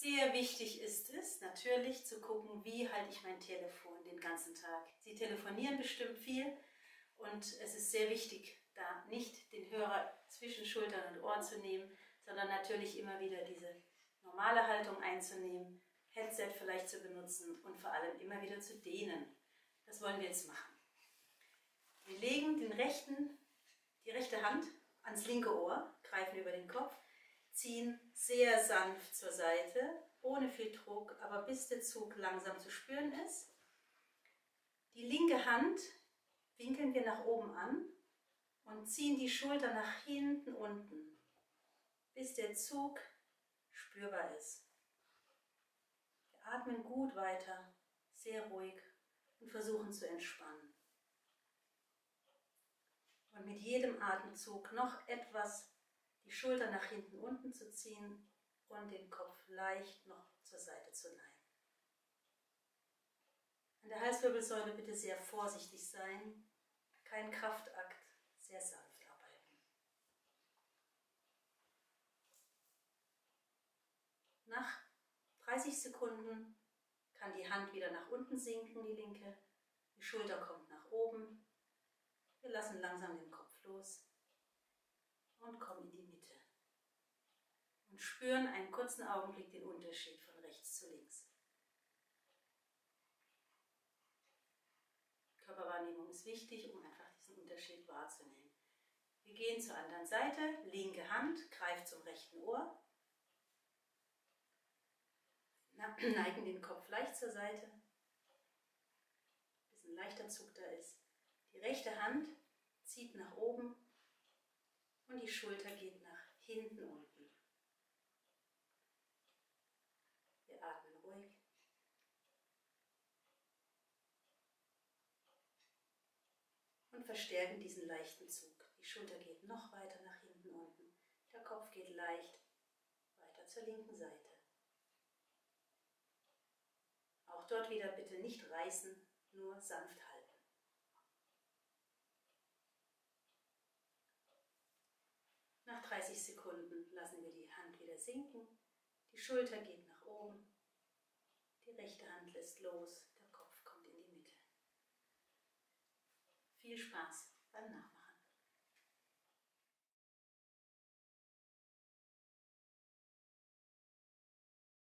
Sehr wichtig ist es natürlich zu gucken, wie halte ich mein Telefon den ganzen Tag. Sie telefonieren bestimmt viel und es ist sehr wichtig, da nicht den Hörer zwischen Schultern und Ohren zu nehmen, sondern natürlich immer wieder diese normale Haltung einzunehmen, Headset vielleicht zu benutzen und vor allem immer wieder zu dehnen. Das wollen wir jetzt machen. Wir legen die rechte Hand ans linke Ohr, greifen über den Kopf, ziehen sehr sanft zur Seite, ohne viel Druck, aber bis der Zug langsam zu spüren ist. Die linke Hand winkeln wir nach oben an und ziehen die Schulter nach hinten unten, bis der Zug spürbar ist. Wir atmen gut weiter, sehr ruhig und versuchen zu entspannen. Und mit jedem Atemzug noch etwas die Schulter nach hinten unten zu ziehen und den Kopf leicht noch zur Seite zu neigen. An der Halswirbelsäule bitte sehr vorsichtig sein, kein Kraftakt, sehr sanft arbeiten. Nach 30 Sekunden kann die Hand wieder nach unten sinken, die linke, die Schulter kommt nach oben. Wir lassen langsam den Kopf los und kommen in die Mitte. Und spüren einen kurzen Augenblick den Unterschied von rechts zu links. Körperwahrnehmung ist wichtig, um einfach diesen Unterschied wahrzunehmen. Wir gehen zur anderen Seite, linke Hand greift zum rechten Ohr, neigen den Kopf leicht zur Seite, bis ein leichter Zug da ist. Die rechte Hand zieht nach oben und die Schulter geht nach hinten unten. Wir atmen ruhig. Und verstärken diesen leichten Zug. Die Schulter geht noch weiter nach hinten unten. Der Kopf geht leicht weiter zur linken Seite. Auch dort wieder bitte nicht reißen, nur sanft halten. Nach 30 Sekunden lassen wir die Hand wieder sinken. Die Schulter geht nach oben. Die rechte Hand lässt los. Der Kopf kommt in die Mitte. Viel Spaß beim Nachmachen.